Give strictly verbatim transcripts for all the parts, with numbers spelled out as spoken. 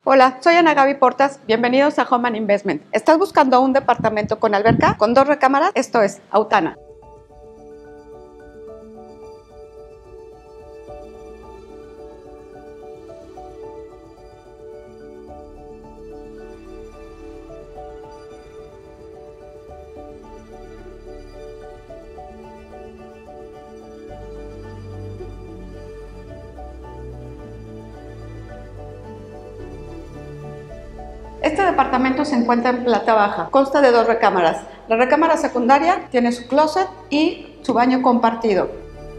Hola, soy Ana Gaby Portas, bienvenidos a Home and Investment. ¿Estás buscando un departamento con alberca, con dos recámaras? Esto es Autana. Este departamento se encuentra en planta baja, consta de dos recámaras. La recámara secundaria tiene su closet y su baño compartido.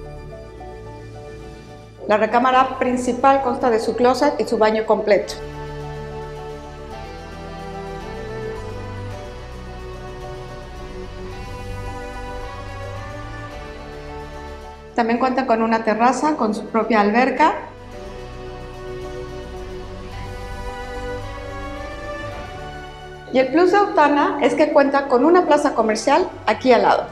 La recámara principal consta de su closet y su baño completo. También cuenta con una terraza con su propia alberca. Y el plus de Autana es que cuenta con una plaza comercial aquí al lado.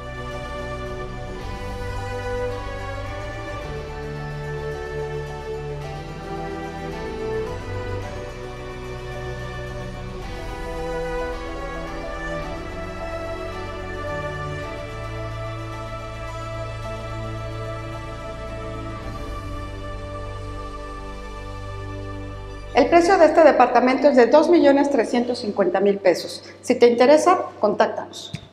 El precio de este departamento es de dos millones trescientos cincuenta mil pesos. Si te interesa, contáctanos.